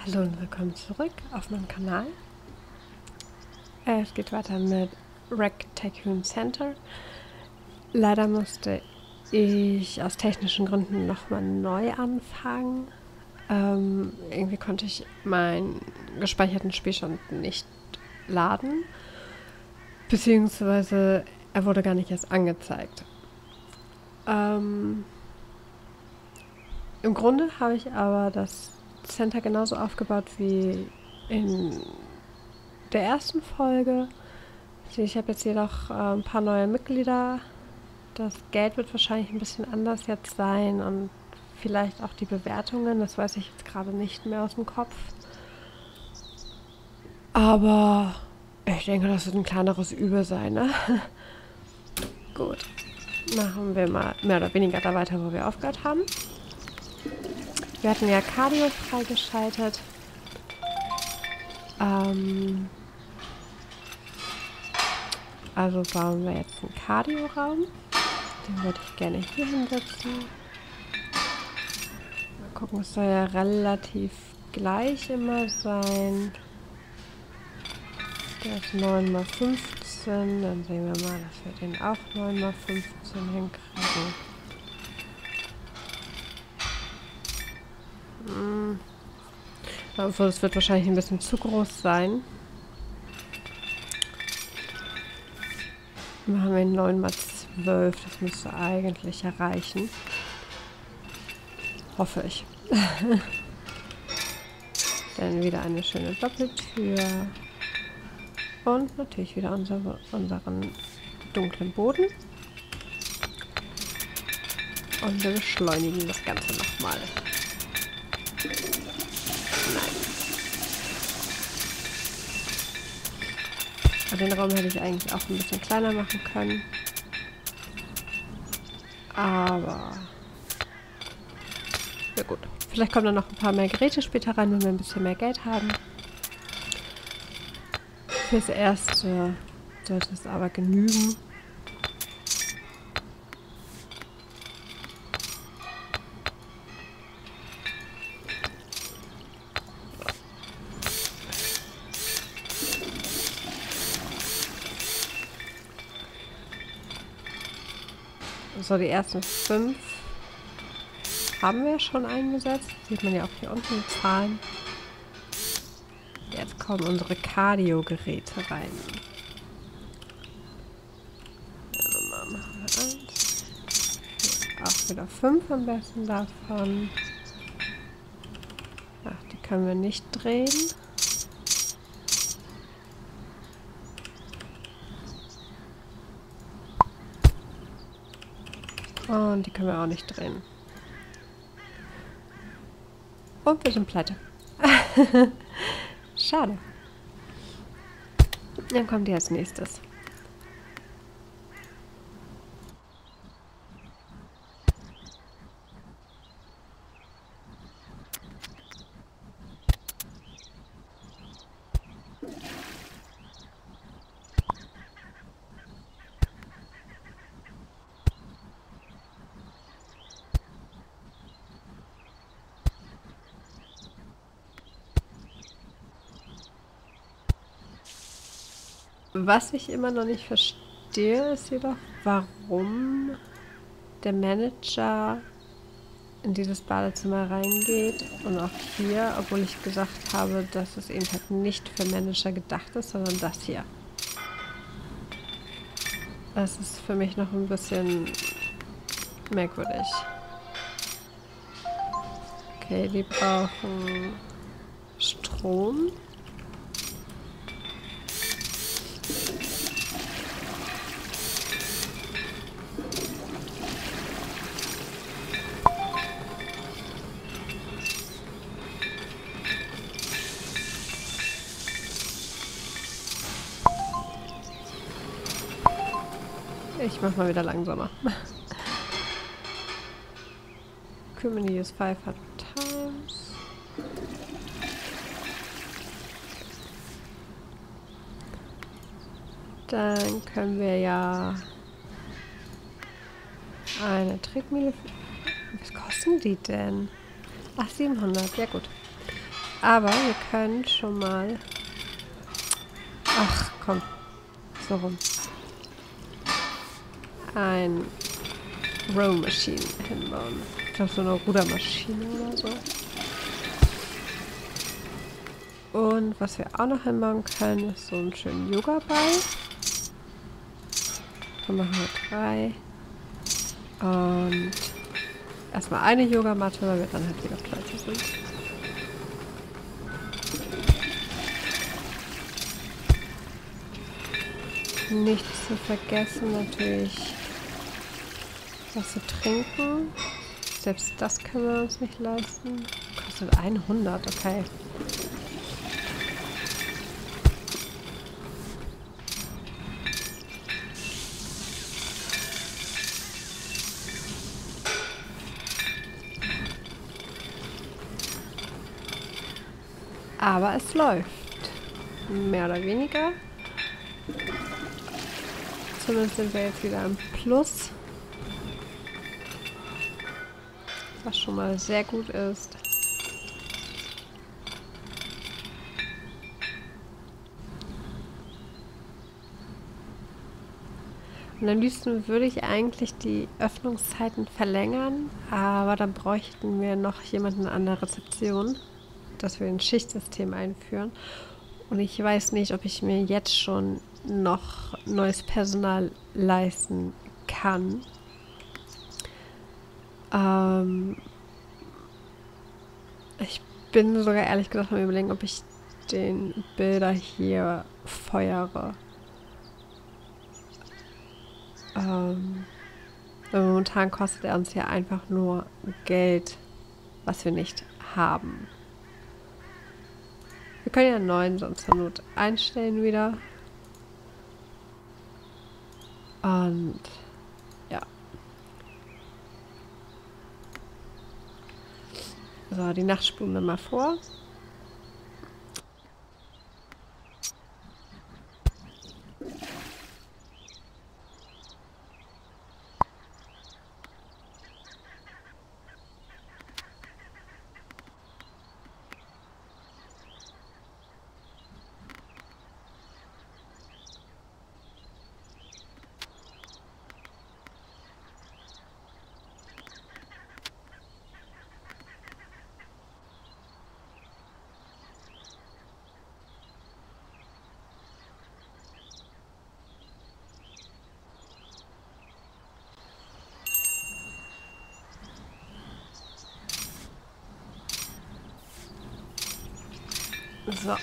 Hallo und willkommen zurück auf meinem Kanal. Es geht weiter mit Wreck Tycoon Center. Leider musste ich aus technischen Gründen nochmal neu anfangen. Irgendwie konnte ich meinen gespeicherten Spielstand nicht laden, beziehungsweise er wurde gar nicht erst angezeigt. Im Grunde habe ich aber das Center genauso aufgebaut wie in der ersten Folge. Ich habe jetzt jedoch ein paar neue Mitglieder. Das Geld wird wahrscheinlich ein bisschen anders jetzt sein und vielleicht auch die Bewertungen. Das weiß ich jetzt gerade nicht mehr aus dem Kopf. Aber ich denke, das wird ein kleineres Übel sein, ne? Gut. Machen wir mal mehr oder weniger da weiter, wo wir aufgehört haben. Wir hatten ja Cardio freigeschaltet. Also bauen wir jetzt einen Cardio-Raum. Den würde ich gerne hier hinsetzen. Mal gucken, es soll ja relativ gleich immer sein. Der ist 9 mal 15. Dann sehen wir mal, dass wir den auch 9 mal 15 hinkriegen. Also es wird wahrscheinlich ein bisschen zu groß sein. Machen wir 9 mal 12. Das müsste eigentlich erreichen. Hoffe ich. Dann wieder eine schöne Doppeltür. Und natürlich wieder unseren dunklen Boden. Und wir beschleunigen das Ganze nochmal. Den Raum hätte ich eigentlich auch ein bisschen kleiner machen können. Aber ja gut. Vielleicht kommen dann noch ein paar mehr Geräte später rein, wenn wir ein bisschen mehr Geld haben. Fürs Erste sollte es aber genügen. So, die ersten 5 haben wir schon eingesetzt. Sieht man ja auch hier unten die Zahlen. Jetzt kommen unsere Cardio-Geräte rein. Ja, machen wir 1. Auch wieder 5 am besten davon. Ach, die können wir nicht drehen. Und die können wir auch nicht drehen. Und wir sind pleite. Schade. Dann kommt die als nächstes. Was ich immer noch nicht verstehe, ist jedoch, warum der Manager in dieses Badezimmer reingeht und auch hier, obwohl ich gesagt habe, dass es eben halt nicht für Manager gedacht ist, sondern das hier. Das ist für mich noch ein bisschen merkwürdig. Okay, die brauchen Strom. Ich mach mal wieder langsamer. Community is 500 times. Dann können wir ja eine Tretmühle. Was kosten die denn? Ach, 700. Ja gut. Aber wir können schon mal... Ach, komm. So rum. Ein Row Machine hinbauen. Ich glaube, so eine Rudermaschine oder so. Und was wir auch noch hinbauen können, ist so einen schönen Yoga-Ball. Dann machen wir 3. Und erstmal eine Yogamatte, weil wir dann halt wieder pleite sind. Nicht zu vergessen natürlich was zu trinken. Selbst das können wir uns nicht leisten. Kostet 100, okay. Aber es läuft. Mehr oder weniger. Zumindest sind wir jetzt wieder im Plus. Was schon mal sehr gut ist. Und am liebsten würde ich eigentlich die Öffnungszeiten verlängern, aber dann bräuchten wir noch jemanden an der Rezeption, dass wir ein Schichtsystem einführen. Und ich weiß nicht, ob ich mir jetzt schon noch neues Personal leisten kann. Ich bin sogar ehrlich gesagt am Überlegen, ob ich den Bilder hier feuere. Momentan kostet er uns ja einfach nur Geld, was wir nicht haben. Wir können ja einen neuen sonst zur Not einstellen wieder. Und ja. So, die Nacht spulen wir mal vor. So.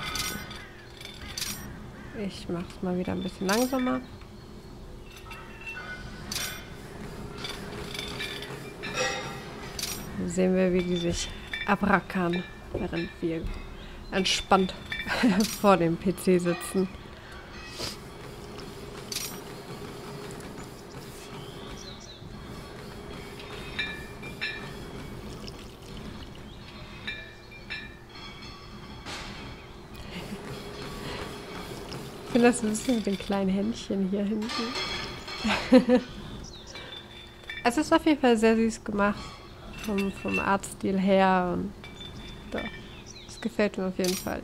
Ich mache es mal wieder ein bisschen langsamer. Dann sehen wir, wie die sich abrackern, während wir entspannt vor dem PC sitzen. Ich finde das ein bisschen mit den kleinen Händchen hier hinten. Es ist auf jeden Fall sehr süß gemacht. Vom Artstil her. Und doch, das gefällt mir auf jeden Fall.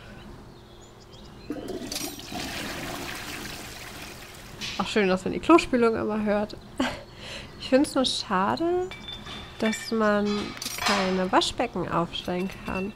Auch schön, dass man die Klospülung immer hört. Ich finde es nur schade, dass man keine Waschbecken aufstellen kann.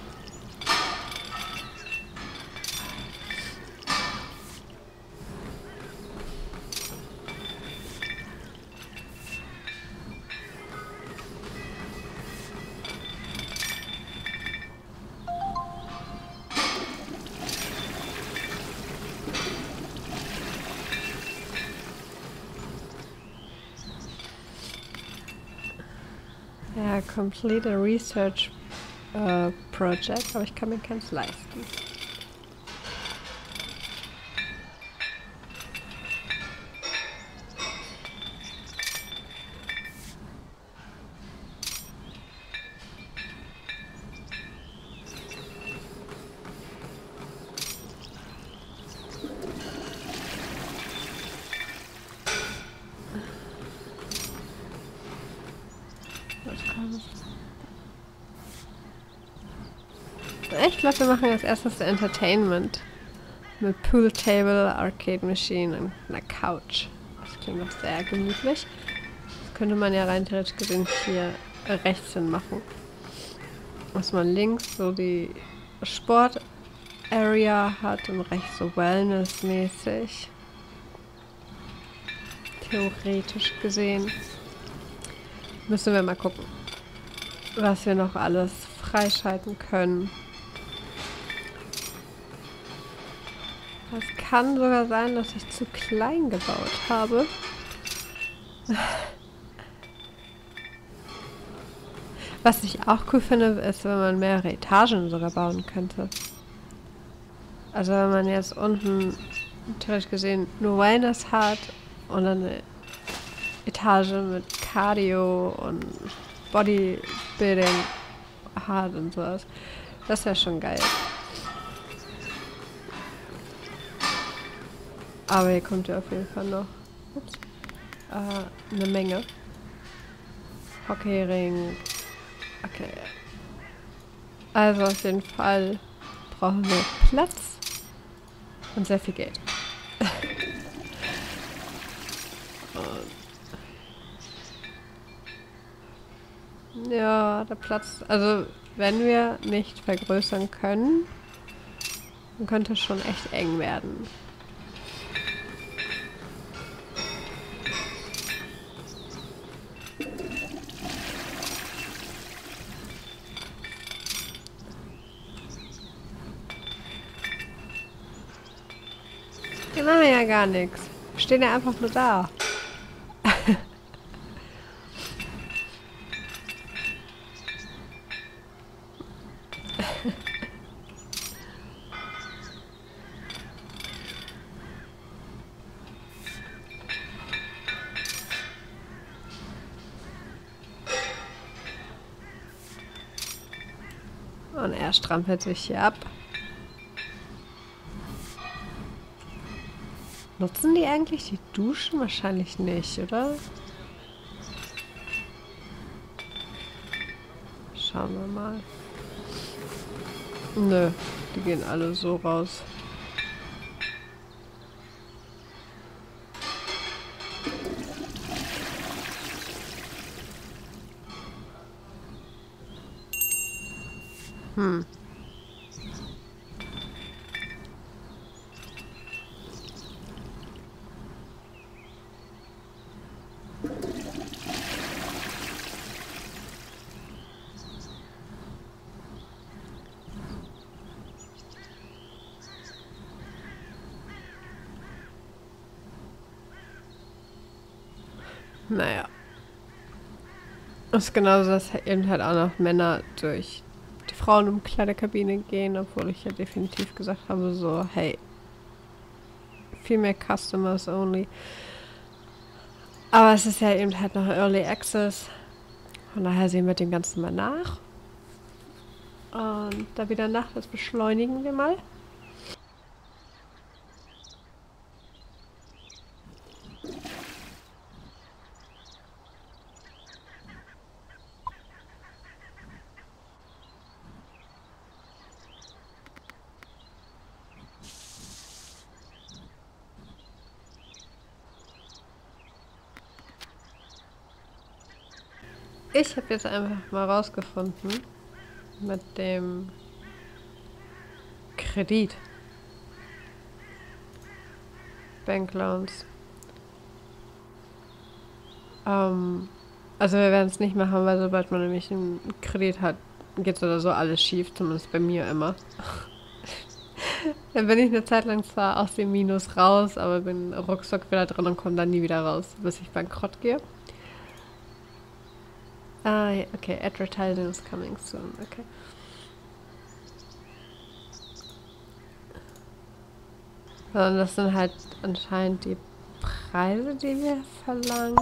Ja, complete a research project, aber ich kann mir keins leisten. Ich glaube, wir machen als erstes Entertainment. Mit Pool Table, Arcade Machine und einer Couch. Das klingt doch sehr gemütlich. Das könnte man ja rein theoretisch gesehen hier rechts hin machen. Dass man links so die Sport Area hat und rechts so Wellness-mäßig. Theoretisch gesehen. Müssen wir mal gucken, was wir noch alles freischalten können. Es kann sogar sein, dass ich zu klein gebaut habe. Was ich auch cool finde, ist, wenn man mehrere Etagen sogar bauen könnte. Also wenn man jetzt unten theoretisch gesehen nur Wellness hat und dann eine Etage mit Cardio und Bodybuilding hat und sowas. Das wäre schon geil. Aber hier kommt ja auf jeden Fall noch eine Menge. Hockeyring. Okay. Also auf jeden Fall brauchen wir Platz und sehr viel Geld. Ja, der Platz. Also wenn wir nicht vergrößern können, dann könnte es schon echt eng werden. Wir machen ja gar nichts. Wir stehen ja einfach nur da. Und er strampelt sich hier ab. Nutzen die eigentlich die Duschen? Wahrscheinlich nicht, oder? Schauen wir mal. Nö, die gehen alle so raus. Naja. Das ist genauso, dass eben halt auch noch Männer durch die Frauenumkleidekabine gehen, obwohl ich ja definitiv gesagt habe, so, hey, viel mehr Customers only. Aber es ist ja eben halt noch Early Access. Von daher sehen wir dem Ganzen mal nach. Und da wieder Nacht ist, beschleunigen wir mal. Ich habe jetzt einfach mal rausgefunden mit dem Kredit. Bankloans. Also wir werden es nicht machen, weil sobald man nämlich einen Kredit hat, geht so oder so alles schief, zumindest bei mir immer. Dann bin ich eine Zeit lang zwar aus dem Minus raus, aber bin ruckzuck wieder drin und komme dann nie wieder raus, bis ich bankrott gehe. Ah, ja, okay. Advertising is coming soon. Okay. Und das sind halt anscheinend die Preise, die wir verlangen.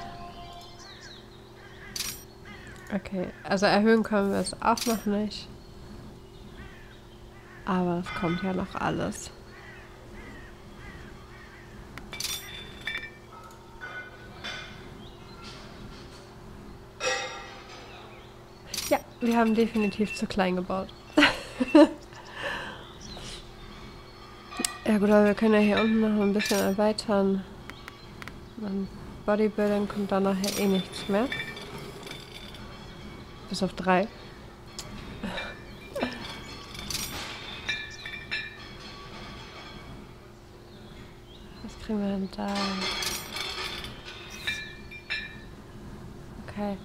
Okay, also erhöhen können wir es auch noch nicht. Aber es kommt ja noch alles. Ja, wir haben definitiv zu klein gebaut. Ja gut, aber wir können ja hier unten noch ein bisschen erweitern. An Bodybuilding kommt da nachher eh nichts mehr. Bis auf 3. Was kriegen wir denn da? Okay.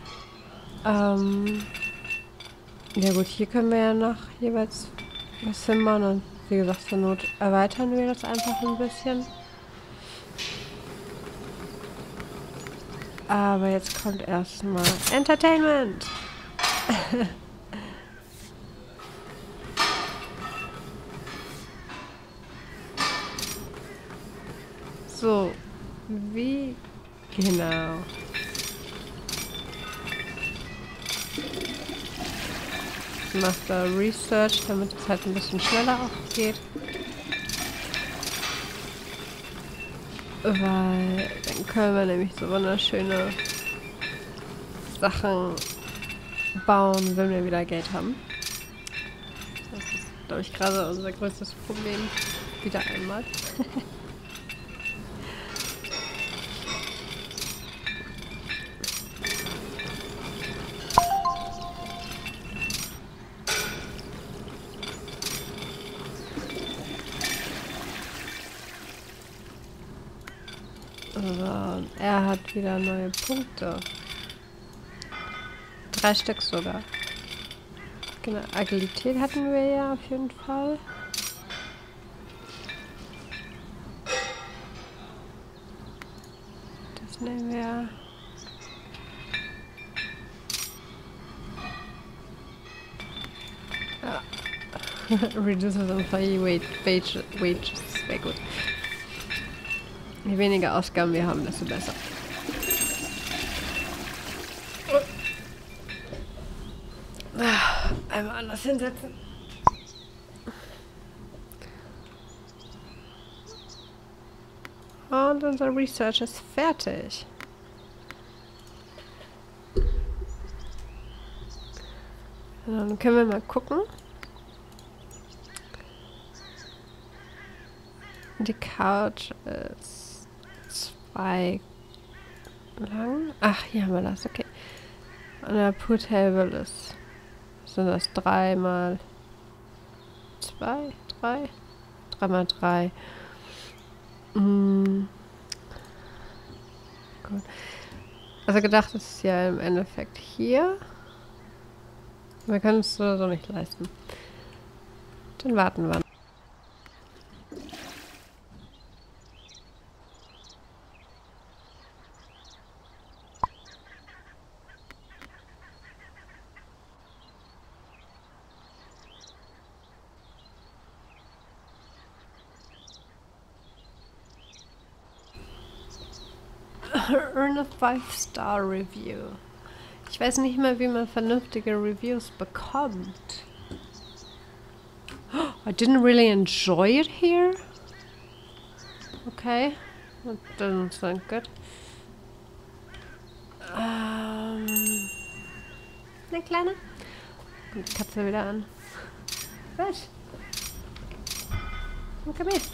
Ja gut, hier können wir ja noch jeweils was hinmachen und wie gesagt, zur Not erweitern wir das einfach ein bisschen. Aber jetzt kommt erstmal Entertainment! So, wie genau? Ich mache da Research, damit es halt ein bisschen schneller auch geht. Weil dann können wir nämlich so wunderschöne Sachen bauen, wenn wir wieder Geld haben. Das ist, glaube ich, gerade unser größtes Problem. Wieder einmal. So, er hat wieder neue Punkte. 3 Stück sogar. Genau, Agilität hatten wir ja auf jeden Fall. Das nehmen wir. Ja. Reduces employee wages. Sehr gut. Je weniger Ausgaben wir haben, desto besser. Einmal anders hinsetzen. Und unser Research ist fertig. Dann können wir mal gucken. Die Couch ist 2 lang. Ach, hier haben wir das, okay. Und der Pool-Table ist... Sind das 3 mal 2? 3? 3 mal 3. Gut. Also gedacht ist ja im Endeffekt hier. Wir können es so nicht leisten. Dann warten wir. Earn a 5-Star Review. Ich weiß nicht mal, wie man vernünftige Reviews bekommt. I didn't really enjoy it here. Okay. That doesn't sound good. Ne Kleine? Kommt die Katze wieder an. Was? Komm her.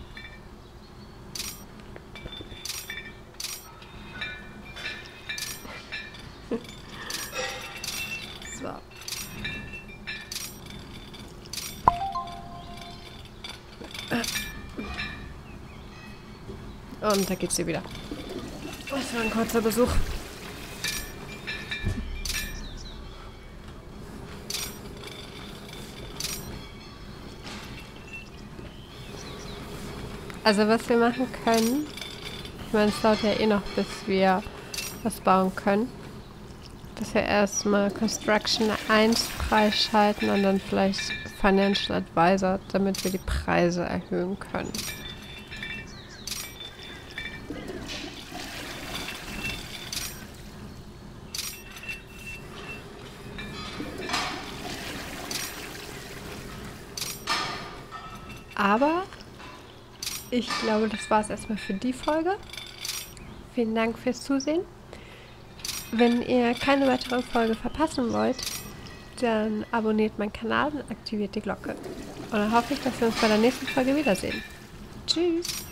So. Und da geht's dir wieder. Das war ein kurzer Besuch. Also was wir machen können, ich meine es dauert ja eh noch, bis wir was bauen können, dass wir erstmal Construction 1 freischalten und dann vielleicht Financial Advisor, damit wir die Preise erhöhen können. Aber ich glaube, das war es erstmal für die Folge. Vielen Dank fürs Zusehen. Wenn ihr keine weitere Folge verpassen wollt, dann abonniert meinen Kanal und aktiviert die Glocke. Und dann hoffe ich, dass wir uns bei der nächsten Folge wiedersehen. Tschüss!